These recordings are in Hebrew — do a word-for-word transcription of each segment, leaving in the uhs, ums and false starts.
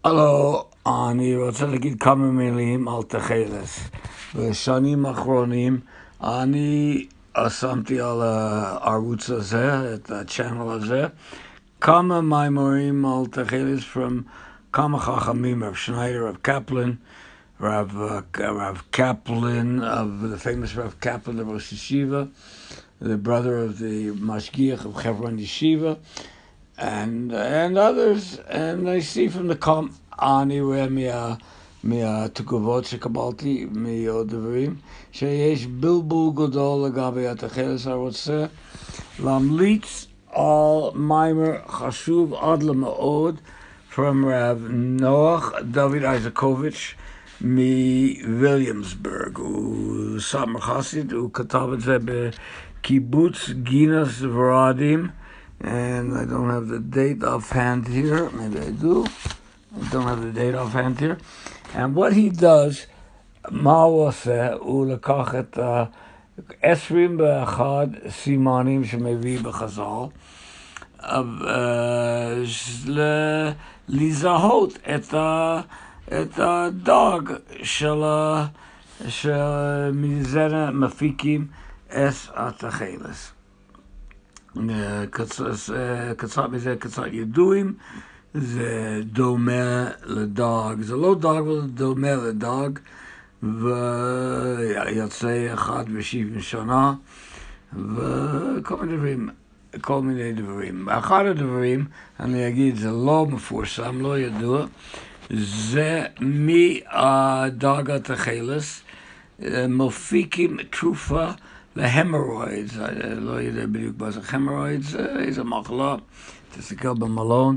הלו, אני רוצה להגיד כמה מילים על תכלס. בשנים האחרונים אני שמתי על הערוץ הזה, את הצ'אנל הזה, כמה מאמרים על תכלס from כמה חכמים, רב שניידר, רב קפלן, Rav, uh, Rav Kaplan, of the famous Rav Kaplan of Rosh Yeshiva, the brother of the Mashgiach of Hebron Yeshiva, and and others. And I see from the com ani רואה מה מהתגובות שקבלתי מעוד דברים שיש בלבול גדול לגבי התכלס. הרוצה להמליץ על מיימר חשוב עד למאוד from Rav Noach David Isakovich מוויליאמסבורג. הוא סמר חסיד, הוא כתב את זה בקיבוץ גינס ורדים, and I don't have the date offhand here. Maybe I do. I don't have the date offhand here. And what he does, מה הוא עושה? הוא לקח את עשרים ואחד סימנים שמביא בחז"ל, לזהות את ה... את הדג של, שמזה מפיקים את התכלס. קצת מזה, קצת ידועים, זה דומה לדג. זה לא דג, אבל זה דומה לדג, ויוצא אחד ושבעים שנה, וכל מיני דברים. כל מיני דברים. אחד הדברים, אני אגיד, זה לא מפורסם, לא ידוע, זה מדג התכלס מפיקים תרופה להמורואידס. לא יודע בדיוק מה זה המורואידס, איזה מחלה, תסתכל במלון,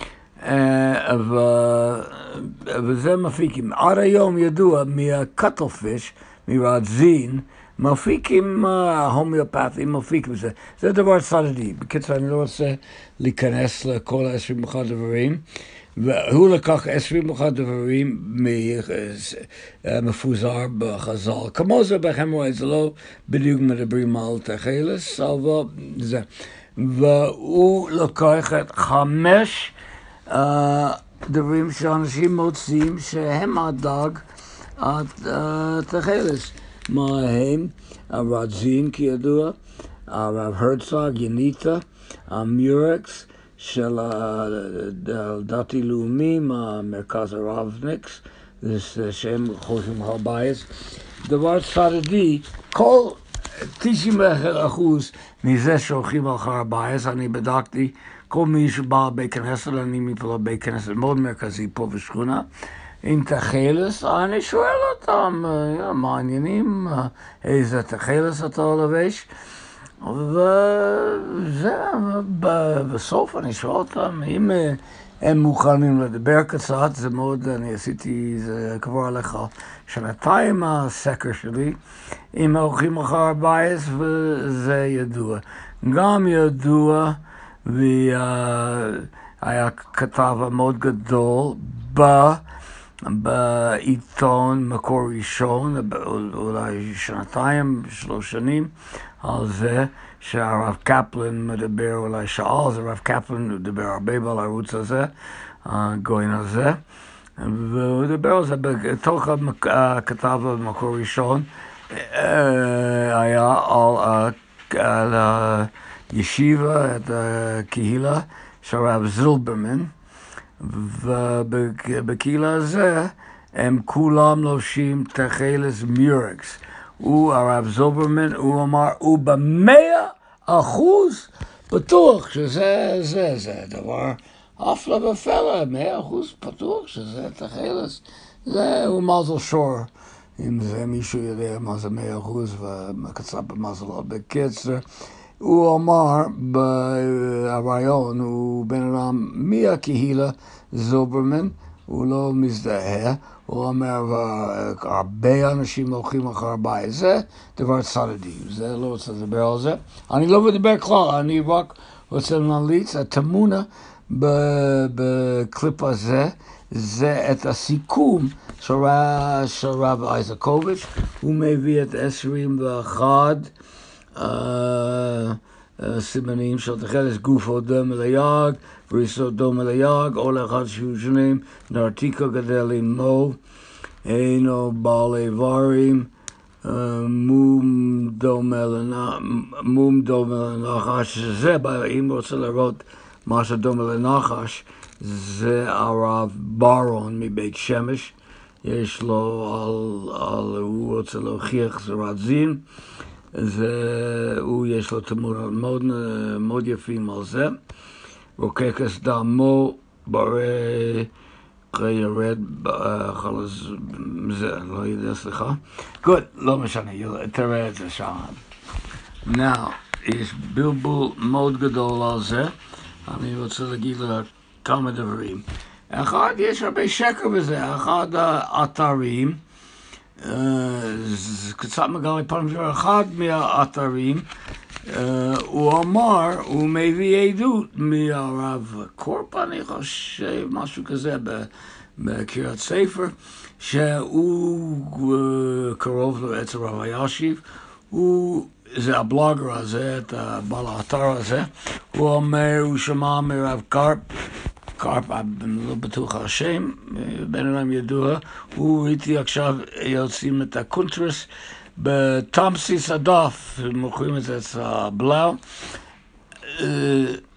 וזה מפיקים. עד היום ידוע מהקטלפיש, מרדזין, מפיקים הומיאופתיים, מפיקים זה. זה דבר צדדי. בקיצור, אני לא רוצה להיכנס לכל עשרים ואחד דברים. והוא לקח עשרים ואחד דברים מפוזר בחז"ל. כמו זה בהמורואיד, זה לא בדיוק מדברים על תכלס, אבל זה. והוא לקח את חמש uh, דברים שאנשים מוצאים שהם הדג התכלס. מה הם? הרדזין כידוע, הרב הרצוג, יניטה, המיורקס, של דתי לאומים, המרכז הרבניקס, שהם חושבים הרבייס. דבר צדדי, כל תשעים ואחד אחוז מזה שהולכים על הרבייס, אני בדקתי, כל מי שבא לבית כנסת, אני מפה לבית כנסת מאוד מרכזי פה בשכונה, עם תכלס, אני שואל אותם, מעניינים, איזה תכלס אתה לבש? וזה, בסוף אני שואל אותם, אם הם מוכנים לדבר קצת, זה מאוד, אני עשיתי, זה כבר עליך שנתיים הסקר שלי, אם הולכים אחר הבית, וזה ידוע. גם ידוע, והיה כתב מאוד גדול בעיתון מקור ראשון, אולי שנתיים, שלוש שנים, על זה שהרב קפלן מדבר, אולי שעה, זה רב קפלן, הוא מדבר הרבה על הערוץ הזה, הגויין הזה, והוא מדבר על זה בתוך הכתב במקור ראשון, היה על הישיבה, את הקהילה של הרב זילברמן, ובקהילה הזה הם כולם לובשים תכלס מיורקס. הוא, הרב זילברמן, הוא אמר, הוא במאה אחוז בטוח שזה, זה, זה דבר הפלא ופלא, מאה אחוז בטוח שזה תכלס. זה הוא מזל שור, אם זה מישהו יודע מה זה מאה אחוז ומקצר במזל. בקיצר, הוא אמר ברעיון, הוא בן אדם מהקהילה זילברמן, הוא לא מזדהה, הוא אומר, הרבה אנשים הולכים אחר הבית. זה דבר צדדי, זה לא רוצה לדבר על זה. אני לא מדבר כלל, אני רק רוצה להמליץ, התמונה בקליפ הזה, זה את הסיכום של רב איזקוביץ'. הוא מביא את עשרים ואחד סימנים של תחילת גופו דומה ליג, בריסו דומה ליג, או לאחד שיהיו שונים, נרתיקו גדל עמו, אינו בעל איברים, מום דומה לנחש, שזה, אם רוצה לראות מה שדומה לנחש, זה הרב ברון מבית שמש, יש לו, על, על, הוא רוצה להוכיח זרת זין, זה, הוא יש לו תמונות מאוד, מאוד יפים על זה, רוקקס דמו ברי ירד חלז, זה, לא יודע, סליחה. גוד, לא משנה, תראה את זה שם. Now, יש בלבול מאוד גדול על זה, אני רוצה להגיד לך כמה דברים. אחד, יש הרבה שקר בזה, אחד האתרים, זה קצת מגלה פעם דבר, אחד מהאתרים, הוא אמר, הוא מביא עדות מהרב קורפ, אני חושב, משהו כזה בקריאת ספר, שהוא קרוב לעץ הרב אלישיב, הוא, זה הבלוגר הזה, את הבעל האתר הזה, הוא אומר, הוא שמע מרב קרפ, קרפ, אני לא בטוח השם, בן אדם ידוע, הוא ראיתי עכשיו יוצאים את הקונטרס בתמסיס הדף, מוכרים את זה אצל הבלאו,